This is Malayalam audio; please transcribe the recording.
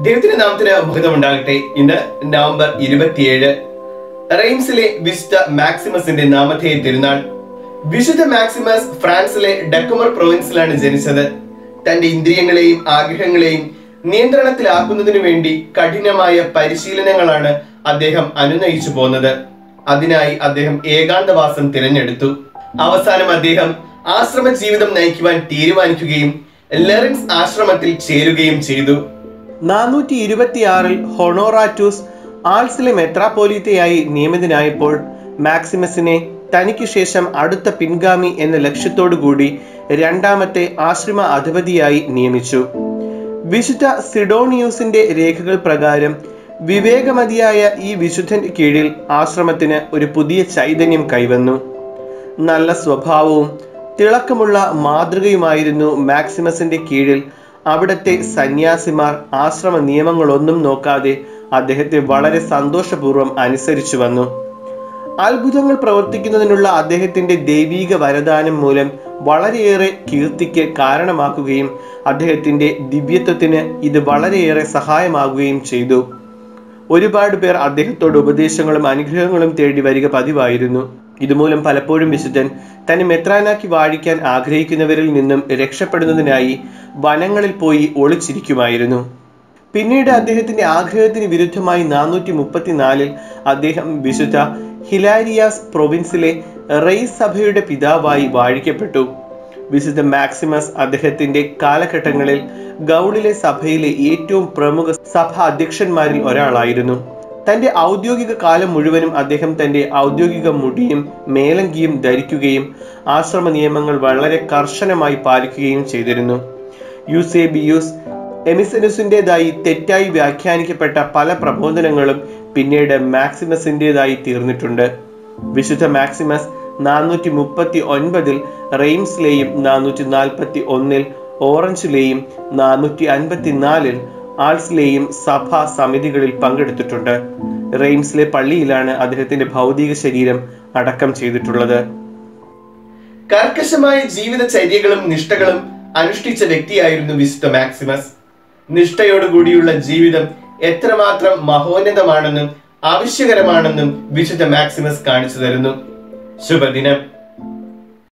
ദൈവത്തിന്റെ നാമത്തിന് മഹത്വം ഉണ്ടാകട്ടെ. ഇന്ന് നവംബർ 27, റെയിംസിലെ വിശുദ്ധ മാക്സിമസിന്റെ നാമധേയ തിരുനാൾ. വിശുദ്ധ മാക്സിമസ് ഫ്രാൻസിലെ ഡക്കുമർ പ്രൊവിൻസിലാണ് ജനിച്ചത്. തന്റെ ഇന്ദ്രിയങ്ങളെയും ആഗ്രഹങ്ങളെയും നിയന്ത്രണത്തിലാക്കുന്നതിനു വേണ്ടി കഠിനമായ പരിശീലനങ്ങളാണ് അദ്ദേഹം അനുനയിച്ചു പോന്നത്. അതിനായി അദ്ദേഹം ഏകാന്തവാസം തിരഞ്ഞെടുത്തു. അവസാനം അദ്ദേഹം ആശ്രമ ജീവിതം നയിക്കുവാൻ തീരുമാനിക്കുകയും ലെറിൻസ് ആശ്രമത്തിൽ ചേരുകയും ചെയ്തു. 426 ഹൊണോറാറ്റൂസ് ആൾസിലെ മെത്രാപ്പോലീത്തയായി നിയമിതനായപ്പോൾ മാക്സിമസിനെ തനിക്ക് ശേഷം അടുത്ത പിൻഗാമി എന്ന ലക്ഷ്യത്തോടുകൂടി രണ്ടാമത്തെ ആശ്രമ അധിപതിയായി നിയമിച്ചു. വിശുദ്ധ സിഡോണിയൂസിന്റെ രേഖകൾ പ്രകാരം വിവേകമതിയായ ഈ വിശുദ്ധന്റെ കീഴിൽ ആശ്രമത്തിന് ഒരു പുതിയ ചൈതന്യം കൈവന്നു. നല്ല സ്വഭാവവും തിളക്കമുള്ള മാതൃകയുമായിരുന്നു മാക്സിമസിന്റെ കീഴിൽ അവിടത്തെ സന്യാസിമാർ. ആശ്രമ നിയമങ്ങളൊന്നും നോക്കാതെ അദ്ദേഹത്തെ വളരെ സന്തോഷപൂർവ്വം അനുസരിച്ചു വന്നു. അത്ഭുതങ്ങൾ പ്രവർത്തിക്കുന്നതിനുള്ള അദ്ദേഹത്തിന്റെ ദൈവീക വരദാനം മൂലം വളരെയേറെ കീർത്തിക്ക് കാരണമാക്കുകയും അദ്ദേഹത്തിന്റെ ദിവ്യത്വത്തിന് ഇത് വളരെയേറെ സഹായമാകുകയും ചെയ്തു. ഒരുപാട് പേർ അദ്ദേഹത്തോട് ഉപദേശങ്ങളും അനുഗ്രഹങ്ങളും തേടി വരിക പതിവായിരുന്നു. ഇതുമൂലം പലപ്പോഴും വിശുദ്ധൻ തന്നെ മെത്രാനാക്കി വാഴിക്കാൻ ആഗ്രഹിക്കുന്നവരിൽ നിന്നും രക്ഷപ്പെടുന്നതിനായി വനങ്ങളിൽ പോയി ഒളിച്ചിരിക്കുമായിരുന്നു. പിന്നീട് അദ്ദേഹത്തിന്റെ ആഗ്രഹത്തിന് വിരുദ്ധമായി 434 അദ്ദേഹം വിശുദ്ധ ഹിലാരിയാസ് പ്രൊവിൻസിലെ റെയ്സ് സഭയുടെ പിതാവായി വാഴിക്കപ്പെട്ടു. വിശുദ്ധ മാക്സിമസ് അദ്ദേഹത്തിന്റെ കാലഘട്ടങ്ങളിൽ ഗൗളിലെ സഭയിലെ ഏറ്റവും പ്രമുഖ സഭാ അധ്യക്ഷന്മാരിൽ ഒരാളായിരുന്നു. തന്റെ ഔദ്യോഗിക കാലം മുഴുവനും അദ്ദേഹം തന്റെ ഔദ്യോഗിക മുടിയും മേലങ്കിയും ധരിക്കുകയും ആശ്രമ നിയമങ്ങൾ വളരെ കർശനമായി പാലിക്കുകയും ചെയ്തിരുന്നു. യൂസേബിയൂസ് എമിസനുസിൻ്റെതായി തെറ്റായി വ്യാഖ്യാനിക്കപ്പെട്ട പല പ്രബോധനങ്ങളും പിന്നീട് മാക്സിമസിൻ്റെതായി തീർന്നിട്ടുണ്ട്. വിശുദ്ധ മാക്സിമസ് 439 റെയിംസിലെയും 441 ഓറഞ്ചിലെയും 454 ആൾസിലെയും സഭാ സമിതികളിൽ പങ്കെടുത്തിട്ടുണ്ട്. റെയിംസിലെ പള്ളിയിലാണ് അദ്ദേഹത്തിന്റെ ഭൗതിക ശരീരം അടക്കം ചെയ്തിട്ടുള്ളത്. കർക്കശമായ ജീവിതചര്യകളും നിഷ്ഠകളും അനുഷ്ഠിച്ച വ്യക്തിയായിരുന്നു വിശുദ്ധ മാക്സിമസ്. നിഷ്ഠയോടുകൂടിയുള്ള ജീവിതം എത്രമാത്രം മഹോന്നതമാണെന്നും ആവശ്യകരമാണെന്നും വിശുദ്ധ മാക്സിമസ് കാണിച്ചു തരുന്നു. ശുഭദിനം.